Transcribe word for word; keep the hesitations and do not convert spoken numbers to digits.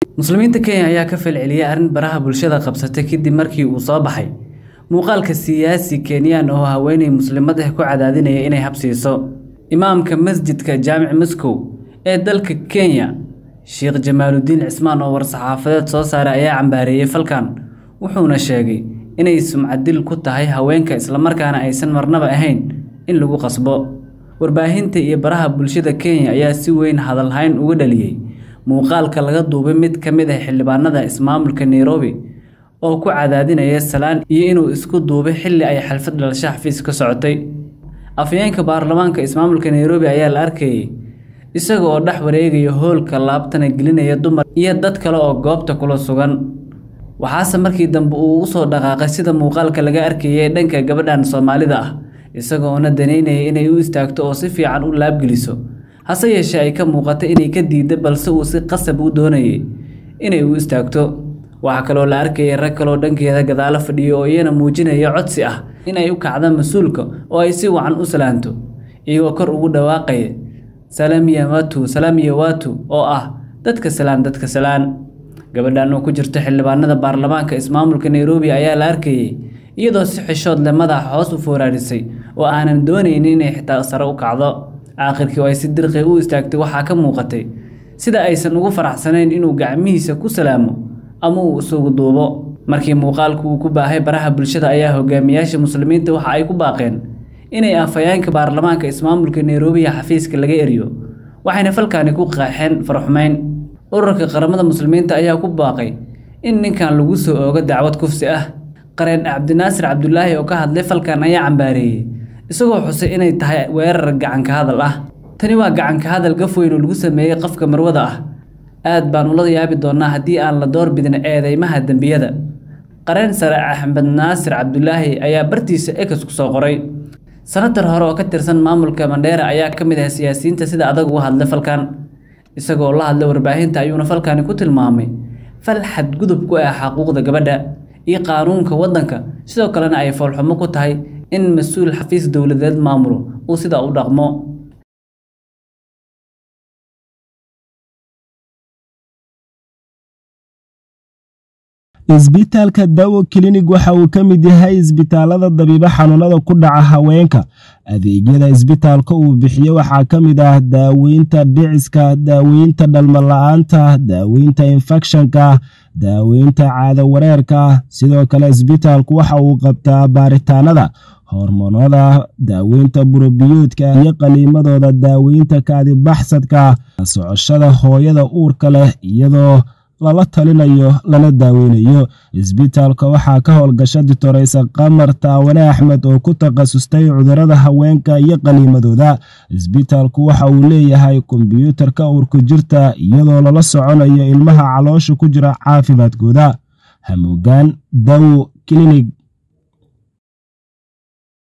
muslimiinta Kenya ayaa ka falceliyay arrin baraha bulshada qabsatay kadib markii uu soo baxay muuqaalka siyaasi Kenyan oo haweeney muslimad ah ku cadaadinaya inay habsiiso imaamka masjidka Jaamic Moscow ee dalka Kenya Sheikh Jamaaluddin Cismaan oo war-saxaafadeed soo saaray ayaa cambaareeyay falkan wuxuuna sheegay inay sumcadil ku tahay haweenka isla markaana aysan marnaba ahayn in lagu qasbo warbaahinta iyo baraha bulshada Kenya ayaa si weyn hadal hayn uga dhaliyay muuqaalka laga duubay mid ka mid ah xildhibaanada ismaamulka Nairobi oo ku cadaadinaya salaan iyo inuu isku duubay xilli ay xalfad dhalasho xafiis ka socotay afyeenka baarlamaanka ismaamulka Nairobi ayaa la arkayay isaga oo dhex wareegaya hoolka laabtana gelinaya dumar iyo dad kale oo goobta kula sugan waxaase markii dambe uu u soo dhaqaaqay sida muuqaalka laga arkayay dhanka gabadhan Soomaalida ah isaga oo na daneynaya inay u istaagto oo si fiican u laabgeliso hase yeeshee ay ka muuqatay inay ka diiday balse uu si qasab u doonayay inay u istaagto waxa kale oo la arkayay rag kale oo dhankeeda gadaal fadhiyo oo iyana muujinaya codsi ah inay u kacdo mas'uulka oo ay si wacan u salaanto iyagoo kor ugu dhawaaqaya salaamiya watu salaamiya watu oo ah dadka salaan dadka salaan gabadhan oo ku jirta xildhibaanada baarlamaanka ismaamulka Nairobi ayaa la arkayay iyadoo si xishood leh madaxa hoos u foorarisay oo aanan doonaynin inay xitaa sare u kacdo aakhirkii oo ay si dirqi u istaagtay waxa ka muuqatay sida aysan ugu faraxsanayn inuu gacmihiisa ku salaamo ama uu isugu duubo markii muuqaalku uu ku baahay baraha bulshada ayaa hogaamiyaasha muslimiinta waxa ay ku baaqeen inay afayeenka baarlamaanka ismaamulka Nairobi xafiiska laga eriyo waxayna falkaani ku qaaxeen farxumeyn ururka qaramada muslimiinta ayaa ku baaqay in ninkan lagu soo oogo dacwad kufsi ah qareen Cabdinaasir Cabdullaahi oo ka hadlay falkan ayaa cambaareeyay isagoo xusay inay tahay weerar gacan ka hadal ah tani waa gacan ka hadal gaf weyn oo lagu sameeyay qofka marwada ah aad baan ula yaabi doonaa haddii aan la door bidin eedeymaha dambiyada qareen sare Axmed Naasir Cabdullaahi ayaa bartiisa X ku soo qoray sanatar hore oo ka tirsan maamulka Mandera ayaa ka mid ah siyaasiyiinta sida adag uga hadlay falkan isagoo la hadlay warbaahinta ayuuna falkaani ku tilmaamay fal xad gudub ku ah xuquuqda gabadha iyo qaanuunka wadanka sidoo kalena ay foolxumo ku tahay in mas'uul xafiis dawladeed maamulo uu sida u dhaqmo isbitaalka Dawo Clinic waxa uu ka mid yahay isbitaalada dabiiba xanuunada ku dhaca haweenka adeegyada isbitaalka uu bixiyo waxa ka mid ah daaweynta dhiciska daaweynta dhalmo la'aanta daaweynta infectionka daaweynta caado wareerka sidoo kale isbitaalku waxa uu qabtaa baaritaanada hormoonada daaweynta burobiyoodka iyo qaliimadooda daaweynta kaadi baxsadka socoshada hooyada uurka leh iyadoo lala talinayo lana daaweynayo isbitaalka waxa ka howlgasha Doctoraysa Qamar Taawane Axmed oo ku takhasustay cudurrada haweenka iyo qaliimadooda isbitaalku waxa uu leeyahay kombiyuutarka uurku jirta iyadoo lala soconayo ilmaha caloosha ku jira caafimaadkooda hamuugaan Dawo Clinic.